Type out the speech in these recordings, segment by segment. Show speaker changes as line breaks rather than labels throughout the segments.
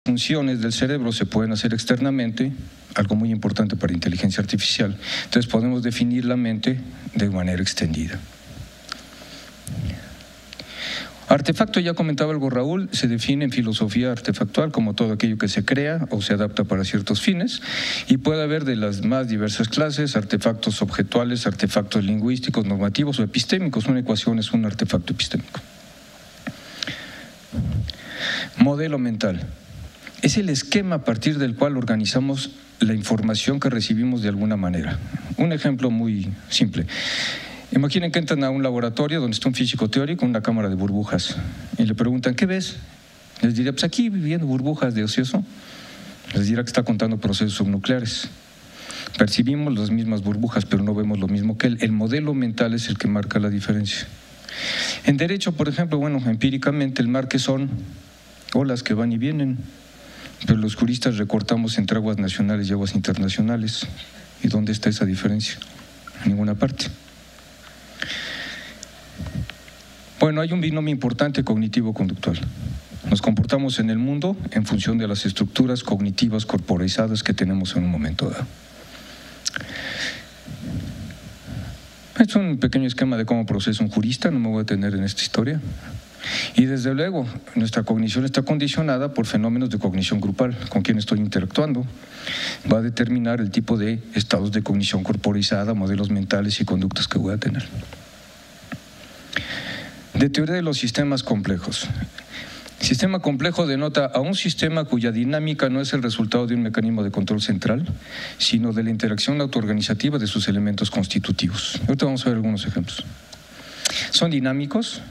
funciones del cerebro se pueden hacer externamente, algo muy importante para inteligencia artificial. Entonces podemos definir la mente de manera extendida. Artefacto, ya comentaba algo Raúl, se define en filosofía artefactual como todo aquello que se crea o se adapta para ciertos fines, y puede haber de las más diversas clases: artefactos objetuales, artefactos lingüísticos, normativos o epistémicos. Una ecuación es un artefacto epistémico. Modelo mental. Es el esquema a partir del cual organizamos la información que recibimos de alguna manera. Un ejemplo muy simple. Imaginen que entran a un laboratorio donde está un físico teórico con una cámara de burbujas y le preguntan: ¿qué ves? Les diría: pues aquí viviendo burbujas de ocioso. Les dirá que está contando procesos subnucleares. Percibimos las mismas burbujas, pero no vemos lo mismo que él. El modelo mental es el que marca la diferencia. En derecho, por ejemplo, bueno, empíricamente el mar que son olas que van y vienen, pero los juristas recortamos entre aguas nacionales y aguas internacionales. ¿Y dónde está esa diferencia? En ninguna parte. Bueno, hay un binomio importante cognitivo-conductual. Nos comportamos en el mundo en función de las estructuras cognitivas corporizadas que tenemos en un momento dado. Es un pequeño esquema de cómo procesa un jurista, no me voy a detener en esta historia. Y desde luego, nuestra cognición está condicionada por fenómenos de cognición grupal, con quien estoy interactuando. Va a determinar el tipo de estados de cognición corporizada, modelos mentales y conductas que voy a tener. De teoría de los sistemas complejos. Sistema complejo denota a un sistema cuya dinámica no es el resultado de un mecanismo de control central, sino de la interacción autoorganizativa de sus elementos constitutivos. Ahorita vamos a ver algunos ejemplos. Son dinámicos.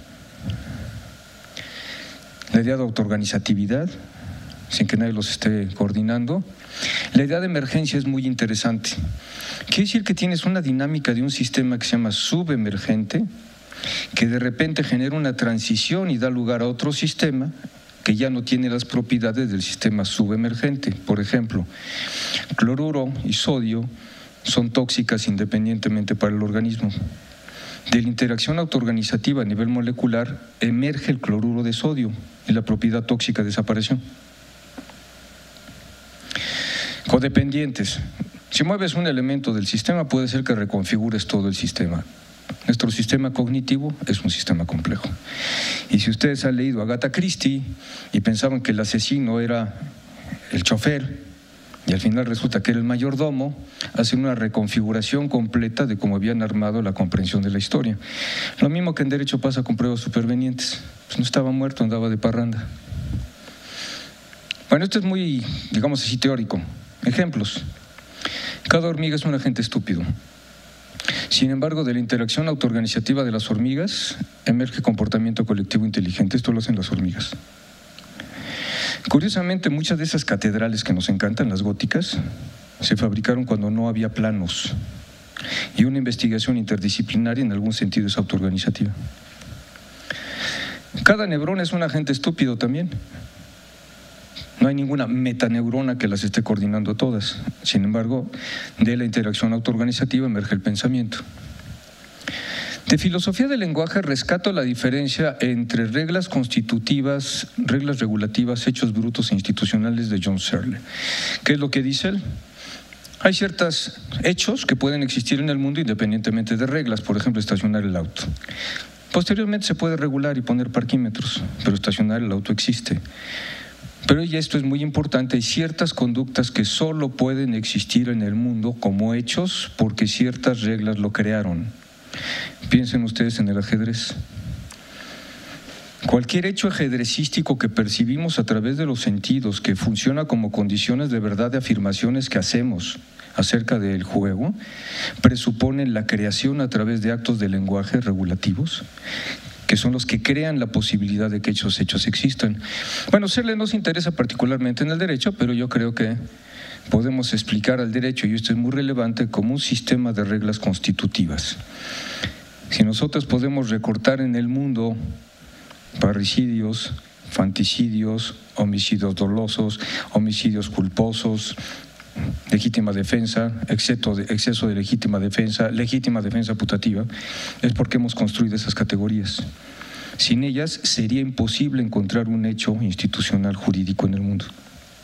La idea de autoorganizatividad, sin que nadie los esté coordinando. La idea de emergencia es muy interesante. Quiere decir que tienes una dinámica de un sistema que se llama subemergente, que de repente genera una transición y da lugar a otro sistema que ya no tiene las propiedades del sistema subemergente. Por ejemplo, cloruro y sodio son tóxicas independientemente para el organismo. De la interacción autoorganizativa a nivel molecular emerge el cloruro de sodio y la propiedad tóxica desapareció. Codependientes. Si mueves un elemento del sistema, puede ser que reconfigures todo el sistema. Nuestro sistema cognitivo es un sistema complejo. Y si ustedes han leído a Agatha Christie y pensaban que el asesino era el chofer y al final resulta que era el mayordomo, hacen una reconfiguración completa de cómo habían armado la comprensión de la historia. Lo mismo que en derecho pasa con pruebas supervenientes. Pues no estaba muerto, andaba de parranda. Bueno, esto es muy, digamos así, teórico. Ejemplos. Cada hormiga es un agente estúpido. Sin embargo, de la interacción autoorganizativa de las hormigas emerge comportamiento colectivo inteligente. Esto lo hacen las hormigas. Curiosamente, muchas de esas catedrales que nos encantan, las góticas, se fabricaron cuando no había planos. Y una investigación interdisciplinaria en algún sentido es autoorganizativa. Cada neurona es un agente estúpido también. No hay ninguna metaneurona que las esté coordinando a todas. Sin embargo, de la interacción autoorganizativa emerge el pensamiento. De filosofía del lenguaje rescato la diferencia entre reglas constitutivas, reglas regulativas, hechos brutos e institucionales de John Searle. ¿Qué es lo que dice él? Hay ciertos hechos que pueden existir en el mundo independientemente de reglas, por ejemplo, estacionar el auto. Posteriormente se puede regular y poner parquímetros, pero estacionar el auto existe. Pero y esto es muy importante, hay ciertas conductas que solo pueden existir en el mundo como hechos porque ciertas reglas lo crearon. Piensen ustedes en el ajedrez. Cualquier hecho ajedrecístico que percibimos a través de los sentidos, que funciona como condiciones de verdad de afirmaciones que hacemos acerca del juego, presuponen la creación a través de actos de lenguaje regulativos, que son los que crean la posibilidad de que esos hechos existan. Bueno, Searle no se interesa particularmente en el derecho, pero yo creo que podemos explicar al derecho, y esto es muy relevante, como un sistema de reglas constitutivas. Si nosotros podemos recortar en el mundo parricidios, fanticidios, homicidios dolosos, homicidios culposos, legítima defensa, exceso de legítima defensa putativa, es porque hemos construido esas categorías. Sin ellas sería imposible encontrar un hecho institucional jurídico en el mundo.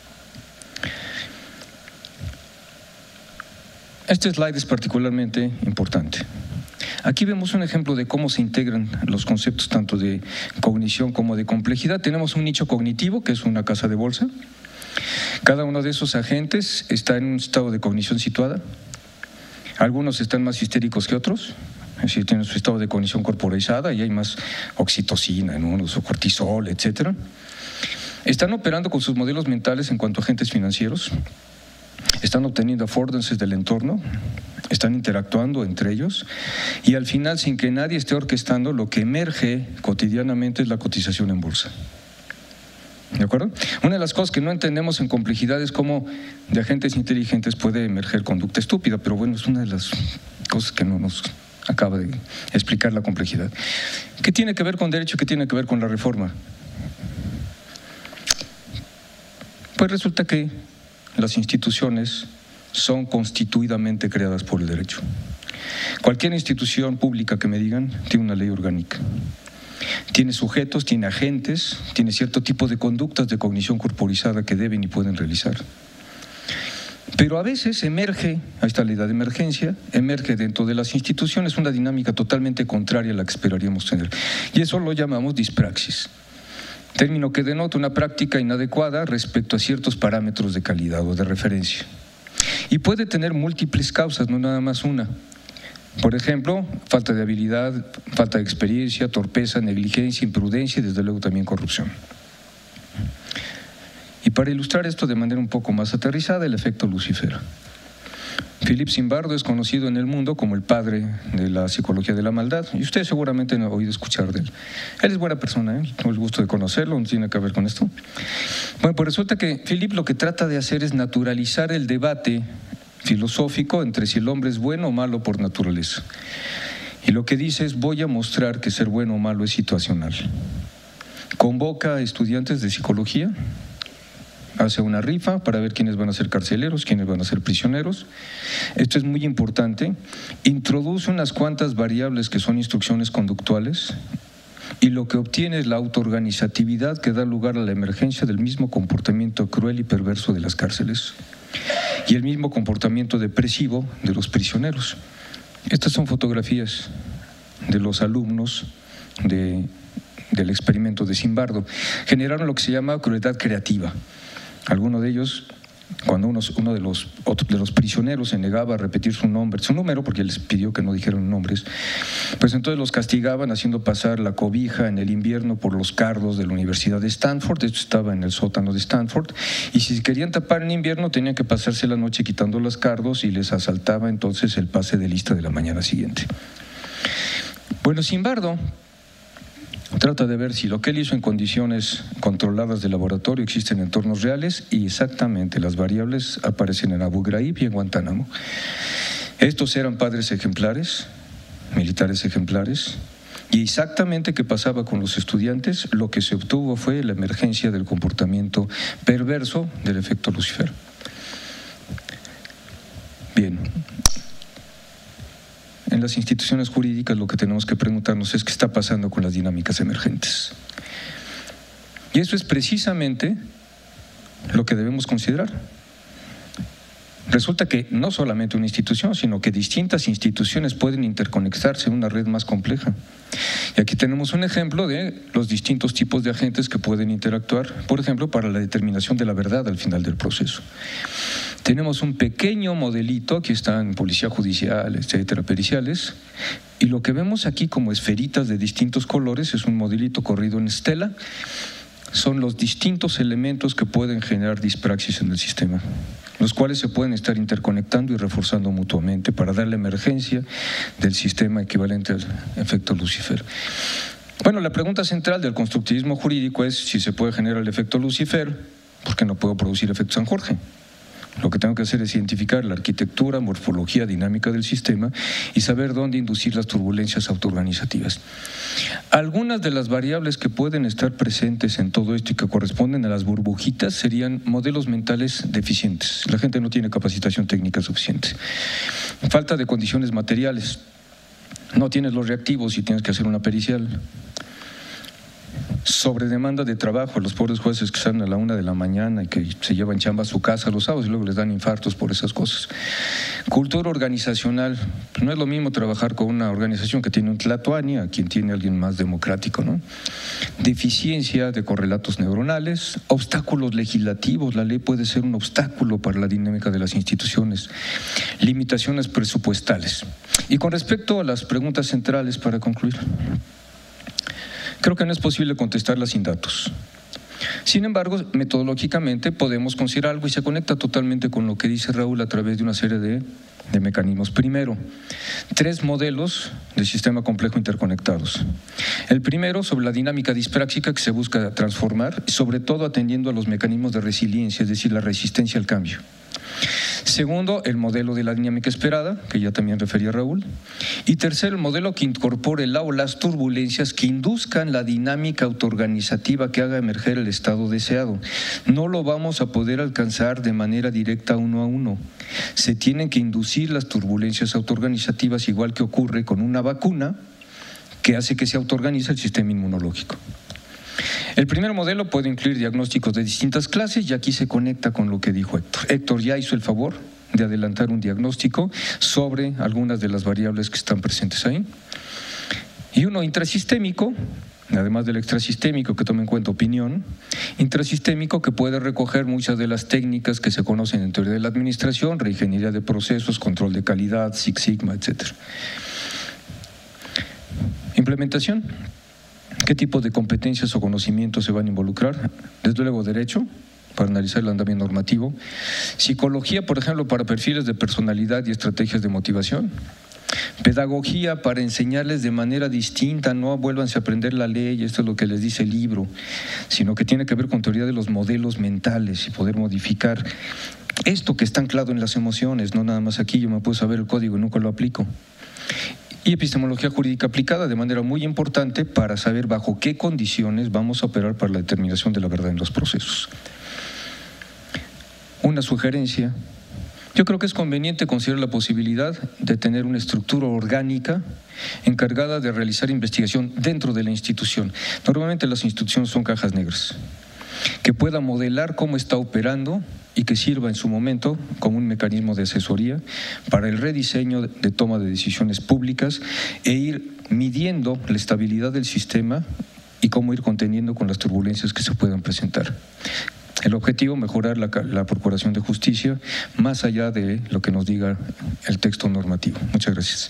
Este slide es particularmente importante. Aquí vemos un ejemplo de cómo se integran los conceptos tanto de cognición como de complejidad. Tenemos un nicho cognitivo, que es una casa de bolsa. Cada uno de esos agentes está en un estado de cognición situada. Algunos están más histéricos que otros, es decir, tienen su estado de cognición corporizada y hay más oxitocina en unos, o cortisol, etc. Están operando con sus modelos mentales en cuanto a agentes financieros. Están obteniendo affordances del entorno, están interactuando entre ellos y al final, sin que nadie esté orquestando, lo que emerge cotidianamente es la cotización en bolsa. ¿De acuerdo? Una de las cosas que no entendemos en complejidad es cómo de agentes inteligentes puede emerger conducta estúpida, pero bueno, es una de las cosas que no nos acaba de explicar la complejidad. ¿Qué tiene que ver con derecho? ¿Qué tiene que ver con la reforma? Pues resulta que las instituciones son constituidamente creadas por el derecho. Cualquier institución pública que me digan tiene una ley orgánica. Tiene sujetos, tiene agentes, tiene cierto tipo de conductas de cognición corporizada que deben y pueden realizar. Pero a veces emerge, ahí está la idea de emergencia, emerge dentro de las instituciones una dinámica totalmente contraria a la que esperaríamos tener. Y eso lo llamamos dispraxis. Término que denota una práctica inadecuada respecto a ciertos parámetros de calidad o de referencia. Y puede tener múltiples causas, no nada más una. Por ejemplo, falta de habilidad, falta de experiencia, torpeza, negligencia, imprudencia y desde luego también corrupción. Y para ilustrar esto de manera un poco más aterrizada, el efecto Lucifer. Philip Zimbardo es conocido en el mundo como el padre de la psicología de la maldad y ustedes seguramente han oído escuchar de él. Él es buena persona, tengo el gusto de conocerlo, no tiene que ver con esto. Bueno, pues resulta que Philip lo que trata de hacer es naturalizar el debate filosófico entre si el hombre es bueno o malo por naturaleza. Y lo que dice es: voy a mostrar que ser bueno o malo es situacional. Convoca a estudiantes de psicología, hace una rifa para ver quiénes van a ser carceleros, quiénes van a ser prisioneros. Esto es muy importante. Introduce unas cuantas variables que son instrucciones conductuales y lo que obtiene es la autoorganizatividad que da lugar a la emergencia del mismo comportamiento cruel y perverso de las cárceles y el mismo comportamiento depresivo de los prisioneros. Estas son fotografías de los alumnos del experimento de Zimbardo. Generaron lo que se llama crueldad creativa. Alguno de ellos, cuando uno de los prisioneros se negaba a repetir su número, porque les pidió que no dijeran nombres, pues entonces los castigaban haciendo pasar la cobija en el invierno por los cardos de la Universidad de Stanford. Esto estaba en el sótano de Stanford, y si querían tapar en invierno tenían que pasarse la noche quitando los cardos y les asaltaba entonces el pase de lista de la mañana siguiente. Bueno, Zimbardo trata de ver si lo que él hizo en condiciones controladas de laboratorio existen en entornos reales, y exactamente las variables aparecen en Abu Ghraib y en Guantánamo. Estos eran padres ejemplares, militares ejemplares, y exactamente qué pasaba con los estudiantes. Lo que se obtuvo fue la emergencia del comportamiento perverso del efecto Lucifer. Bien. En las instituciones jurídicas lo que tenemos que preguntarnos es qué está pasando con las dinámicas emergentes. Y eso es precisamente lo que debemos considerar. Resulta que no solamente una institución, sino que distintas instituciones pueden interconectarse en una red más compleja. Y aquí tenemos un ejemplo de los distintos tipos de agentes que pueden interactuar, por ejemplo, para la determinación de la verdad al final del proceso. Tenemos un pequeño modelito, aquí están policía judicial, etcétera, periciales, y lo que vemos aquí como esferitas de distintos colores es un modelito corrido en estela. Son los distintos elementos que pueden generar dispraxis en el sistema, los cuales se pueden estar interconectando y reforzando mutuamente para dar la emergencia del sistema equivalente al efecto Lucifer. Bueno, la pregunta central del constructivismo jurídico es si se puede generar el efecto Lucifer, ¿por qué no puedo producir efecto San Jorge? Lo que tengo que hacer es identificar la arquitectura, morfología, dinámica del sistema y saber dónde inducir las turbulencias autoorganizativas. Algunas de las variables que pueden estar presentes en todo esto y que corresponden a las burbujitas serían modelos mentales deficientes. La gente no tiene capacitación técnica suficiente. Falta de condiciones materiales. No tienes los reactivos y tienes que hacer una pericial. Sobre demanda de trabajo, los pobres jueces que salen a la 1 de la mañana y que se llevan chamba a su casa los sábados y luego les dan infartos por esas cosas. Cultura organizacional. No es lo mismo trabajar con una organización que tiene un tlatoani a quien tiene alguien más democrático, ¿no? Deficiencia de correlatos neuronales, obstáculos legislativos. La ley puede ser un obstáculo para la dinámica de las instituciones. Limitaciones presupuestales. Y con respecto a las preguntas centrales, para concluir, creo que no es posible contestarlas sin datos. Sin embargo, metodológicamente podemos considerar algo y se conecta totalmente con lo que dice Raúl a través de una serie de mecanismos. Primero, 3 modelos de sistema complejo interconectados. El primero, sobre la dinámica dispráxica que se busca transformar, sobre todo atendiendo a los mecanismos de resiliencia, es decir, la resistencia al cambio. Segundo, el modelo de la dinámica esperada, que ya también refería Raúl. Y tercero, el modelo que incorpore la o las turbulencias que induzcan la dinámica autoorganizativa que haga emerger el estado deseado. No lo vamos a poder alcanzar de manera directa uno a uno. Se tienen que inducir las turbulencias autoorganizativas, igual que ocurre con una vacuna que hace que se autoorganice el sistema inmunológico. El primer modelo puede incluir diagnósticos de distintas clases y aquí se conecta con lo que dijo Héctor. Héctor ya hizo el favor de adelantar un diagnóstico sobre algunas de las variables que están presentes ahí. Y uno intrasistémico, además del extrasistémico que toma en cuenta opinión, intrasistémico que puede recoger muchas de las técnicas que se conocen en teoría de la administración, reingeniería de procesos, control de calidad, Six Sigma, etc. Implementación. ¿Qué tipo de competencias o conocimientos se van a involucrar? Desde luego derecho, para analizar el andamiaje normativo. Psicología, por ejemplo, para perfiles de personalidad y estrategias de motivación. Pedagogía para enseñarles de manera distinta, no vuélvanse a aprender la ley, esto es lo que les dice el libro, sino que tiene que ver con teoría de los modelos mentales y poder modificar esto que está anclado en las emociones, no nada más aquí yo me puedo saber el código y nunca lo aplico. Y epistemología jurídica aplicada de manera muy importante para saber bajo qué condiciones vamos a operar para la determinación de la verdad en los procesos. Una sugerencia. Yo creo que es conveniente considerar la posibilidad de tener una estructura orgánica encargada de realizar investigación dentro de la institución. Normalmente las instituciones son cajas negras, que pueda modelar cómo está operando y que sirva en su momento como un mecanismo de asesoría para el rediseño de toma de decisiones públicas e ir midiendo la estabilidad del sistema y cómo ir conteniendo con las turbulencias que se puedan presentar. El objetivo, mejorar la procuración de justicia más allá de lo que nos diga el texto normativo. Muchas gracias.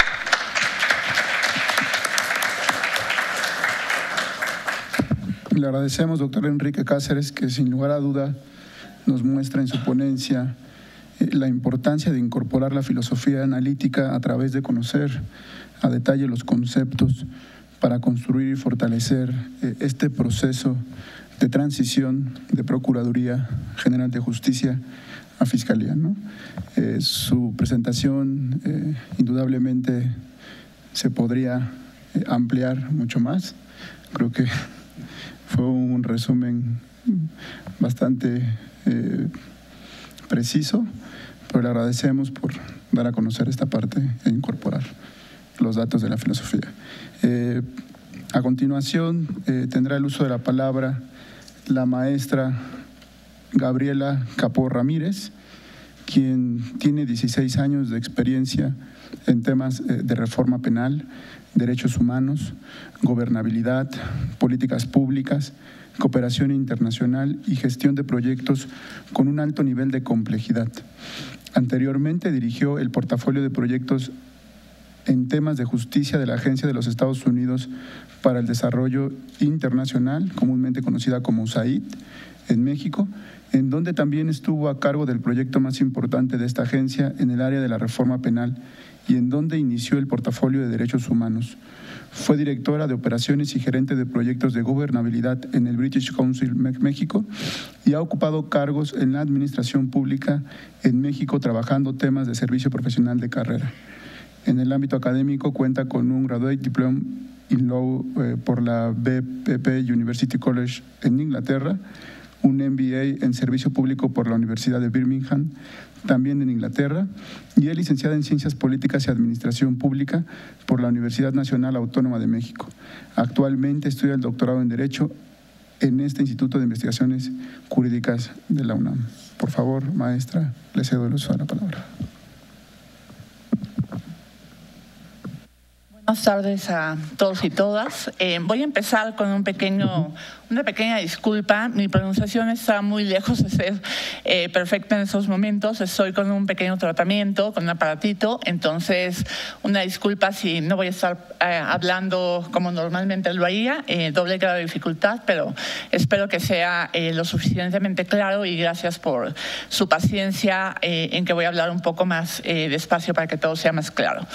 Le agradecemos, doctor Enrique Cáceres, que sin lugar a duda nos muestra en su ponencia la importancia de incorporar la filosofía analítica a través de conocer a detalle los conceptos para construir y fortalecer este proceso de transición de Procuraduría General de Justicia a Fiscalía, ¿no? Su presentación indudablemente se podría ampliar mucho más. Creo que fue un resumen bastante preciso, pero le agradecemos por dar a conocer esta parte e incorporar los datos de la filosofía. A continuación tendrá el uso de la palabra la maestra Gabriela Capó Ramírez, quien tiene 16 años de experiencia en temas de reforma penal, derechos humanos, gobernabilidad, políticas públicas, cooperación internacional y gestión de proyectos con un alto nivel de complejidad. Anteriormente dirigió el portafolio de proyectos en temas de justicia de la Agencia de los Estados Unidos para el Desarrollo Internacional, comúnmente conocida como USAID, en México, en donde también estuvo a cargo del proyecto más importante de esta agencia en el área de la reforma penal y en donde inició el portafolio de derechos humanos. Fue directora de operaciones y gerente de proyectos de gobernabilidad en el British Council México y ha ocupado cargos en la administración pública en México trabajando temas de servicio profesional de carrera. En el ámbito académico cuenta con un Graduate Diploma in Law por la BPP University College en Inglaterra, un MBA en Servicio Público por la Universidad de Birmingham, también en Inglaterra, y es licenciada en Ciencias Políticas y Administración Pública por la Universidad Nacional Autónoma de México. Actualmente estudia el doctorado en Derecho en este Instituto de Investigaciones Jurídicas de la UNAM. Por favor, maestra, le cedo el uso de la palabra.
Buenas tardes a todos y todas. Voy a empezar con una pequeña disculpa. Mi pronunciación está muy lejos de ser perfecta en estos momentos. Estoy con un pequeño tratamiento, con un aparatito. Entonces, una disculpa si no voy a estar hablando como normalmente lo haría. Doble grado de dificultad, pero espero que sea lo suficientemente claro y gracias por su paciencia en que voy a hablar un poco más despacio para que todo sea más claro.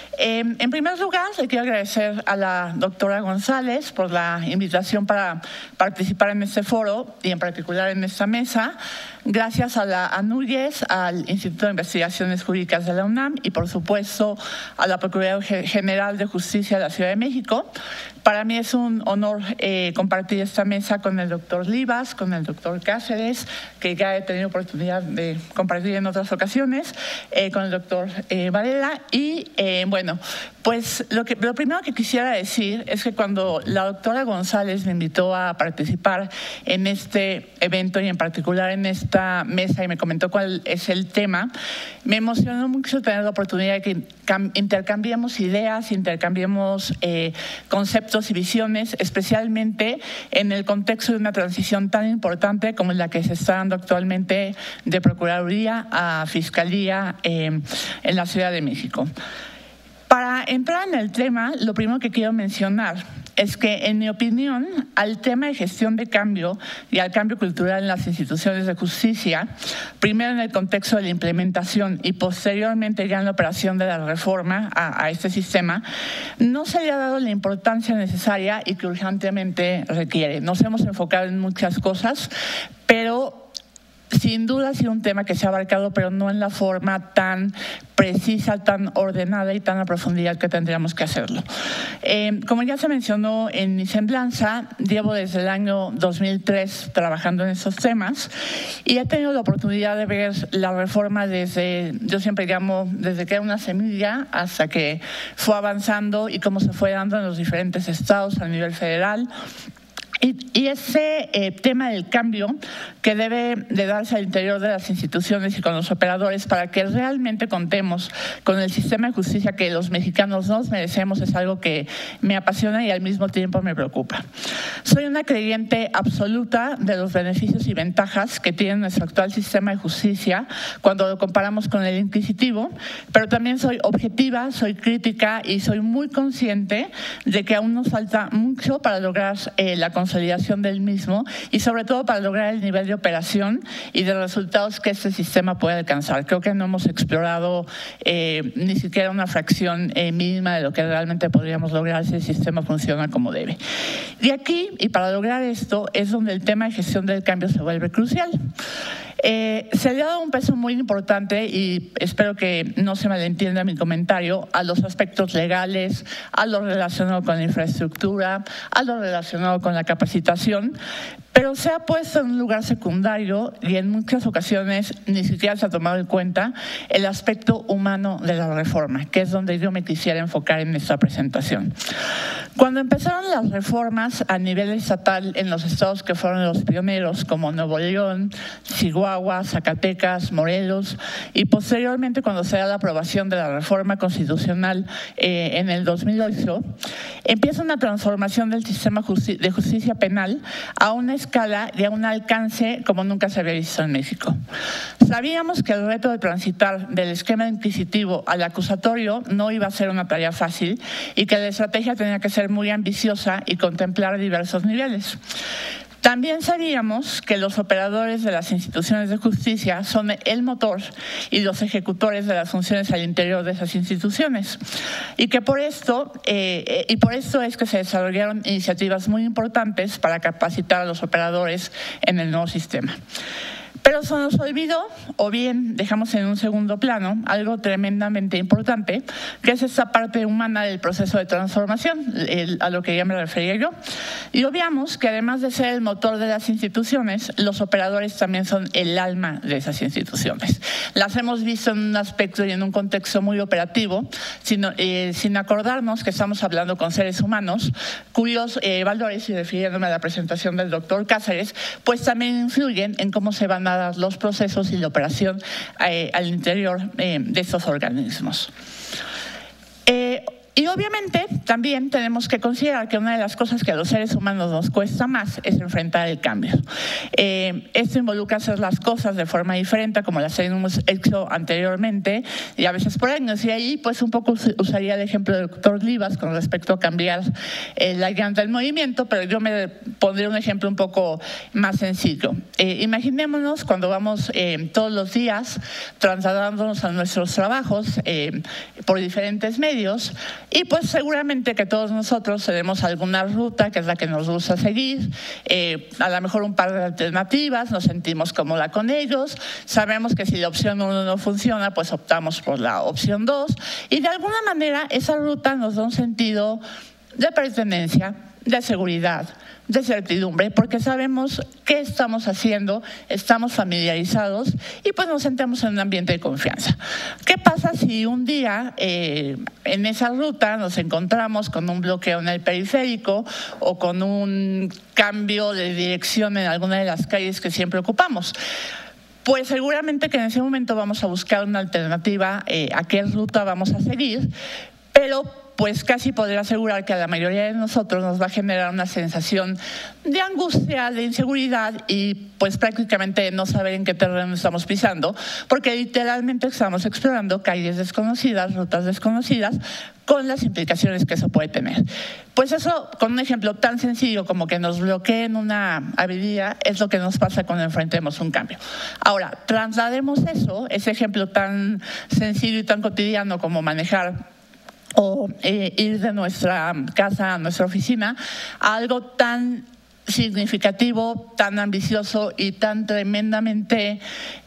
En primer lugar, le quiero agradecer a la doctora González por la invitación para participar en este foro y en particular en esta mesa. Gracias a la ANUYES, al Instituto de Investigaciones Jurídicas de la UNAM y, por supuesto, a la Procuraduría General de Justicia de la Ciudad de México. Para mí es un honor compartir esta mesa con el doctor Livas, con el doctor Cáceres, que ya he tenido oportunidad de compartir en otras ocasiones, con el doctor Varela. Y, bueno, pues lo primero que quisiera decir es que cuando la doctora González me invitó a participar en este evento y en particular en esta mesa y me comentó cuál es el tema, me emocionó mucho tener la oportunidad de que intercambiemos ideas, intercambiemos conceptos y visiones, especialmente en el contexto de una transición tan importante como la que se está dando actualmente de Procuraduría a Fiscalía en la Ciudad de México. Para entrar en el tema, lo primero que quiero mencionar es que, en mi opinión, al tema de gestión de cambio y al cambio cultural en las instituciones de justicia, primero en el contexto de la implementación y posteriormente ya en la operación de la reforma a este sistema, no se le ha dado la importancia necesaria y que urgentemente requiere. Nos hemos enfocado en muchas cosas, pero sin duda ha sido un tema que se ha abarcado, pero no en la forma tan precisa, tan ordenada y tan a profundidad que tendríamos que hacerlo. Como ya se mencionó en mi semblanza, llevo desde el año 2003 trabajando en estos temas y he tenido la oportunidad de ver la reforma desde, yo siempre llamo, desde que era una semilla hasta que fue avanzando y cómo se fue dando en los diferentes estados a nivel federal. Y ese tema del cambio que debe de darse al interior de las instituciones y con los operadores para que realmente contemos con el sistema de justicia que los mexicanos nos merecemos es algo que me apasiona y al mismo tiempo me preocupa. Soy una creyente absoluta de los beneficios y ventajas que tiene nuestro actual sistema de justicia cuando lo comparamos con el inquisitivo, pero también soy objetiva, soy crítica y soy muy consciente de que aún nos falta mucho para lograr la consolidación del mismo y sobre todo para lograr el nivel de operación y de resultados que este sistema puede alcanzar. Creo que no hemos explorado ni siquiera una fracción mínima de lo que realmente podríamos lograr si el sistema funciona como debe. De aquí, y para lograr esto, es donde el tema de gestión del cambio se vuelve crucial. Se le ha dado un peso muy importante y espero que no se malentienda mi comentario a los aspectos legales, a lo relacionado con la infraestructura, a lo relacionado con la capacitación, pero se ha puesto en un lugar secundario y en muchas ocasiones ni siquiera se ha tomado en cuenta el aspecto humano de la reforma, que es donde yo me quisiera enfocar en esta presentación. Cuando empezaron las reformas a nivel estatal en los estados que fueron los pioneros, como Nuevo León, Chihuahua, Zacatecas, Morelos, y posteriormente cuando se da la aprobación de la reforma constitucional en el 2008, empieza una transformación del sistema de justicia penal a una escala y a un alcance como nunca se había visto en México. Sabíamos que el reto de transitar del esquema inquisitivo al acusatorio no iba a ser una tarea fácil y que la estrategia tenía que ser muy ambiciosa y contemplar diversos niveles. También sabíamos que los operadores de las instituciones de justicia son el motor y los ejecutores de las funciones al interior de esas instituciones y que por esto es que se desarrollaron iniciativas muy importantes para capacitar a los operadores en el nuevo sistema. Pero se nos olvidó, o bien dejamos en un segundo plano, algo tremendamente importante, que es esta parte humana del proceso de transformación, a lo que ya me refería yo. Y obviamos que además de ser el motor de las instituciones, los operadores también son el alma de esas instituciones. Las hemos visto en un aspecto y en un contexto muy operativo, sin acordarnos que estamos hablando con seres humanos, cuyos valores, y refiriéndome a la presentación del doctor Cáceres, pues también influyen en cómo se van a dar los procesos y la operación al interior de estos organismos. Y obviamente también tenemos que considerar que una de las cosas que a los seres humanos nos cuesta más es enfrentar el cambio. Esto involucra hacer las cosas de forma diferente, como las hemos hecho anteriormente, y a veces por años. Y ahí pues un poco usaría el ejemplo del doctor Livas con respecto a cambiar la llanta del movimiento, pero yo me pondría un ejemplo un poco más sencillo. Imaginémonos cuando vamos todos los días trasladándonos a nuestros trabajos por diferentes medios, y pues seguramente que todos nosotros tenemos alguna ruta que es la que nos gusta seguir, a lo mejor un par de alternativas, nos sentimos cómoda con ellos, sabemos que si la opción 1 no funciona, pues optamos por la opción 2, y de alguna manera esa ruta nos da un sentido de pertenencia, de seguridad, de certidumbre, porque sabemos qué estamos haciendo, estamos familiarizados y pues nos sentimos en un ambiente de confianza. ¿Qué pasa si un día en esa ruta nos encontramos con un bloqueo en el periférico o con un cambio de dirección en alguna de las calles que siempre ocupamos? Pues seguramente que en ese momento vamos a buscar una alternativa a qué ruta vamos a seguir, pero pues casi podría asegurar que a la mayoría de nosotros nos va a generar una sensación de angustia, de inseguridad y pues prácticamente no saber en qué terreno estamos pisando, porque literalmente estamos explorando calles desconocidas, rutas desconocidas, con las implicaciones que eso puede tener. Pues eso, con un ejemplo tan sencillo como que nos bloqueen una avenida, es lo que nos pasa cuando enfrentemos un cambio. Ahora, traslademos eso, ese ejemplo tan sencillo y tan cotidiano como manejar o ir de nuestra casa a nuestra oficina, a algo tan significativo, tan ambicioso y tan tremendamente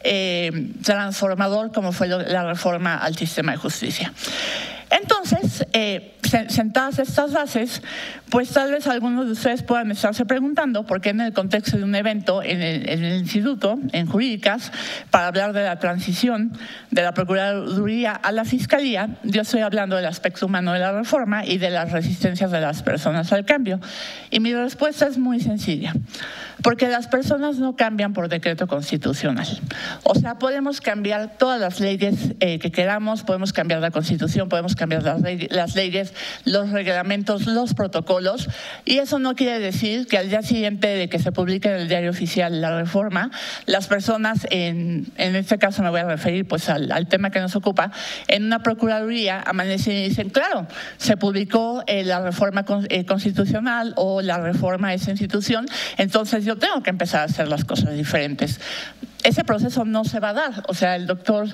transformador como fue la reforma al sistema de justicia. Entonces, sentadas estas bases, pues tal vez algunos de ustedes puedan estarse preguntando por qué en el contexto de un evento en el instituto, en Jurídicas, para hablar de la transición de la Procuraduría a la Fiscalía, yo estoy hablando del aspecto humano de la reforma y de las resistencias de las personas al cambio. Y mi respuesta es muy sencilla, porque las personas no cambian por decreto constitucional. O sea, podemos cambiar todas las leyes que queramos, podemos cambiar la Constitución, podemos cambiar las leyes, los reglamentos, los protocolos, y eso no quiere decir que al día siguiente de que se publique en el diario oficial la reforma, las personas, en este caso me voy a referir pues al tema que nos ocupa, en una procuraduría amanecen y dicen, claro, se publicó la reforma constitucional o la reforma a esa institución, entonces yo tengo que empezar a hacer las cosas diferentes. Ese proceso no se va a dar. O sea, el doctor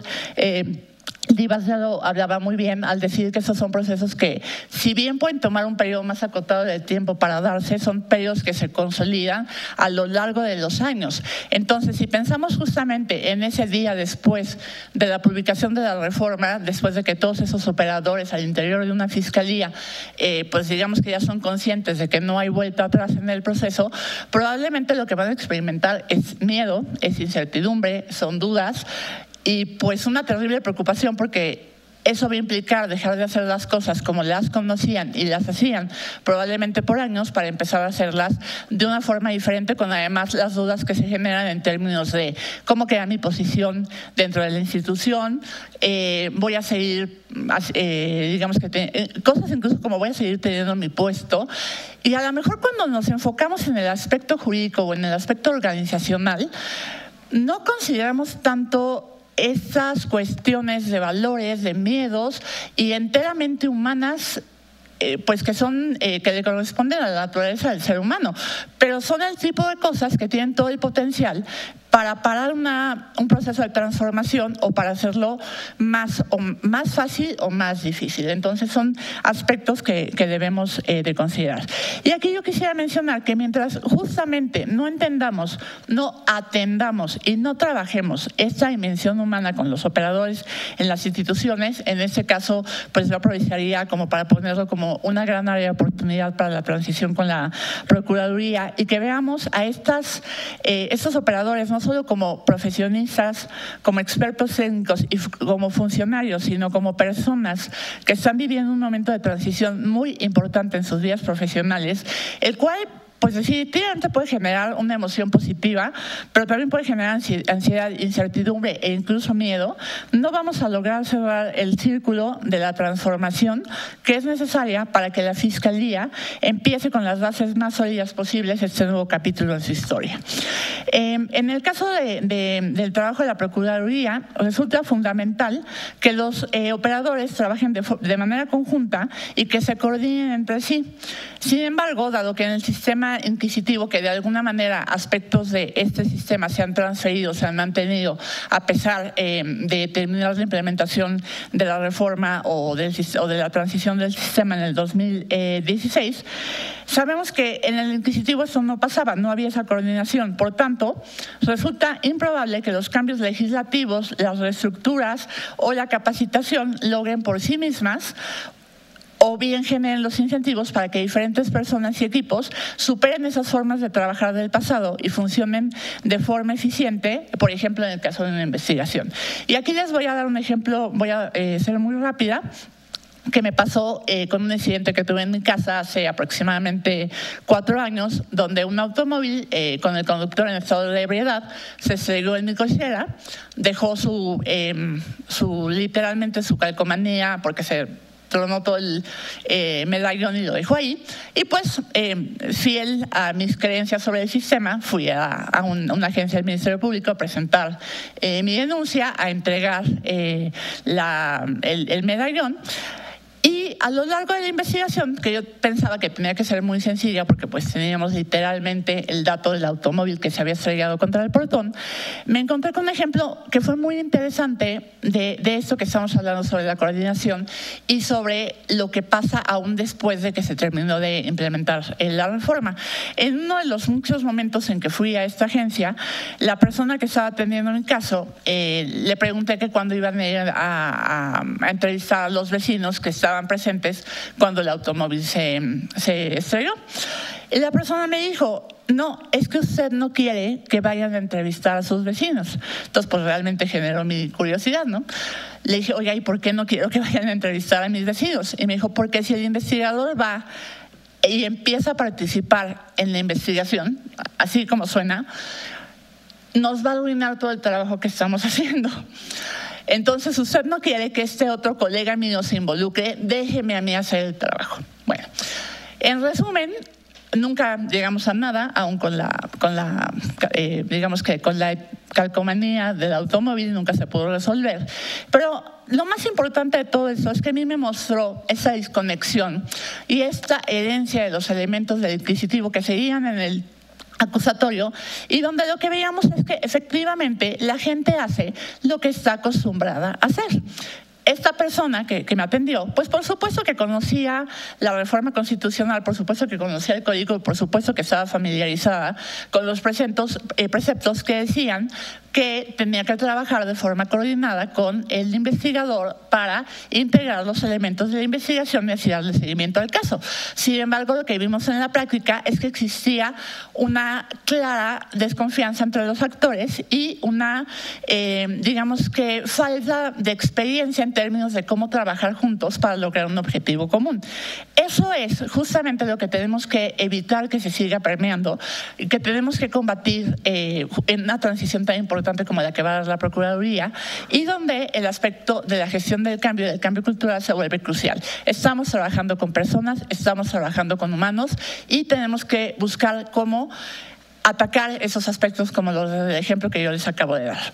Livas hablaba muy bien al decir que esos son procesos que, si bien pueden tomar un periodo más acotado de tiempo para darse, son periodos que se consolidan a lo largo de los años. Entonces, si pensamos justamente en ese día después de la publicación de la reforma, después de que todos esos operadores al interior de una fiscalía, pues digamos que ya son conscientes de que no hay vuelta atrás en el proceso, probablemente lo que van a experimentar es miedo, es incertidumbre, son dudas, y pues una terrible preocupación, porque eso va a implicar dejar de hacer las cosas como las conocían y las hacían probablemente por años, para empezar a hacerlas de una forma diferente, con además las dudas que se generan en términos de cómo queda mi posición dentro de la institución, voy a seguir, digamos que cosas incluso como voy a seguir teniendo mi puesto. Y a lo mejor cuando nos enfocamos en el aspecto jurídico o en el aspecto organizacional, no consideramos tanto esas cuestiones de valores, de miedos y enteramente humanas, pues que son, que le corresponden a la naturaleza del ser humano, pero son el tipo de cosas que tienen todo el potencial para parar un proceso de transformación o para hacerlo más fácil o más difícil. Entonces son aspectos que debemos de considerar. Y aquí yo quisiera mencionar que mientras justamente no entendamos, no atendamos y no trabajemos esta dimensión humana con los operadores en las instituciones, en este caso pues yo aprovecharía como para ponerlo como una gran área de oportunidad para la transición con la Procuraduría, y que veamos a estos operadores no solo como profesionistas, como expertos técnicos y como funcionarios, sino como personas que están viviendo un momento de transición muy importante en sus vidas profesionales, el cual pues definitivamente puede generar una emoción positiva, pero también puede generar ansiedad, incertidumbre e incluso miedo, no vamos a lograr cerrar el círculo de la transformación que es necesaria para que la Fiscalía empiece con las bases más sólidas posibles este nuevo capítulo en su historia. En el caso del trabajo de la Procuraduría, resulta fundamental que los operadores trabajen de manera conjunta y que se coordinen entre sí. Sin embargo, dado que en el sistema inquisitivo, que de alguna manera aspectos de este sistema se han transferido, se han mantenido a pesar de terminar la implementación de la reforma o de la transición del sistema en el 2016, sabemos que en el inquisitivo eso no pasaba, no había esa coordinación. Por tanto, resulta improbable que los cambios legislativos, las reestructuras o la capacitación logren por sí mismas o bien generen los incentivos para que diferentes personas y equipos superen esas formas de trabajar del pasado y funcionen de forma eficiente, por ejemplo, en el caso de una investigación. Y aquí les voy a dar un ejemplo, voy a ser muy rápida, que me pasó con un incidente que tuve en mi casa hace aproximadamente 4 años, donde un automóvil con el conductor en estado de ebriedad se estrelló en mi cochera, dejó literalmente su calcomanía, porque se tronó todo el medallón y lo dejó ahí. Y pues, fiel a mis creencias sobre el sistema, fui a una agencia del Ministerio Público a presentar mi denuncia, a entregar el medallón. Y a lo largo de la investigación, que yo pensaba que tenía que ser muy sencilla porque pues teníamos literalmente el dato del automóvil que se había estrellado contra el portón, me encontré con un ejemplo que fue muy interesante de esto que estamos hablando sobre la coordinación y sobre lo que pasa aún después de que se terminó de implementar la reforma. En uno de los muchos momentos en que fui a esta agencia, la persona que estaba atendiendo mi caso, le pregunté que cuándo iban a ir a entrevistar a los vecinos que estaban presentes cuando el automóvil se estrelló. Y la persona me dijo, no, es que usted no quiere que vayan a entrevistar a sus vecinos. Entonces, pues realmente generó mi curiosidad, ¿no? Le dije, oiga, ¿y por qué no quiero que vayan a entrevistar a mis vecinos? Y me dijo, porque si el investigador va y empieza a participar en la investigación, así como suena, nos va a arruinar todo el trabajo que estamos haciendo. Entonces, usted no quiere que este otro colega mío se involucre, déjeme a mí hacer el trabajo. Bueno, en resumen, nunca llegamos a nada, aún digamos que con la calcomanía del automóvil nunca se pudo resolver. Pero lo más importante de todo esto es que a mí me mostró esa desconexión y esta herencia de los elementos del inquisitivo que seguían en el acusatorio, y donde lo que veíamos es que efectivamente la gente hace lo que está acostumbrada a hacer. Esta persona que me atendió, pues por supuesto que conocía la reforma constitucional, por supuesto que conocía el código y por supuesto que estaba familiarizada con los preceptos que decían que tenía que trabajar de forma coordinada con el investigador para integrar los elementos de la investigación y así darle seguimiento al caso. Sin embargo, lo que vimos en la práctica es que existía una clara desconfianza entre los actores y una, digamos que, falta de experiencia en términos de cómo trabajar juntos para lograr un objetivo común. Eso es justamente lo que tenemos que evitar que se siga permeando y que tenemos que combatir en una transición tan importante como la que va a dar la Procuraduría, y donde el aspecto de la gestión del cambio cultural se vuelve crucial. Estamos trabajando con personas, estamos trabajando con humanos y tenemos que buscar cómo atacar esos aspectos como los del ejemplo que yo les acabo de dar.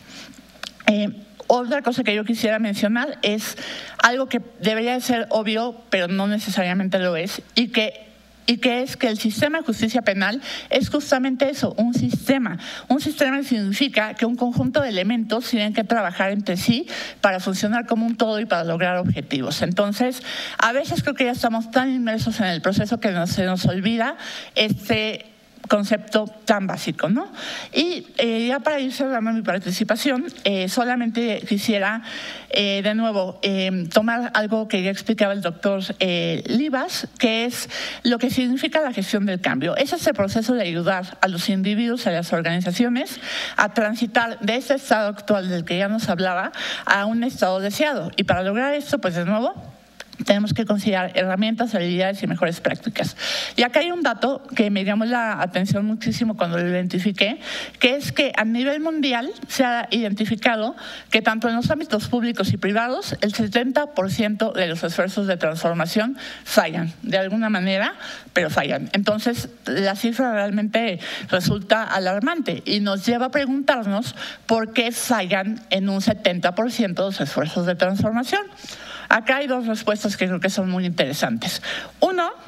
Otra cosa que yo quisiera mencionar es algo que debería de ser obvio, pero no necesariamente lo es, y que es que el sistema de justicia penal es justamente eso, un sistema. Un sistema significa que un conjunto de elementos tienen que trabajar entre sí para funcionar como un todo y para lograr objetivos. Entonces, a veces creo que ya estamos tan inmersos en el proceso que se nos olvida este concepto tan básico, ¿no? Y ya para ir cerrando mi participación, solamente quisiera de nuevo tomar algo que ya explicaba el doctor Livas, que es lo que significa la gestión del cambio. Es ese proceso de ayudar a los individuos, a las organizaciones, a transitar de ese estado actual del que ya nos hablaba a un estado deseado. Y para lograr esto, pues de nuevo, tenemos que considerar herramientas, habilidades y mejores prácticas. Y acá hay un dato que me llamó la atención muchísimo cuando lo identifiqué, que es que a nivel mundial se ha identificado que tanto en los ámbitos públicos y privados, el 70% de los esfuerzos de transformación fallan, de alguna manera, pero fallan. Entonces, la cifra realmente resulta alarmante y nos lleva a preguntarnos por qué fallan en un 70% de los esfuerzos de transformación. Acá hay dos respuestas que creo que son muy interesantes. Uno,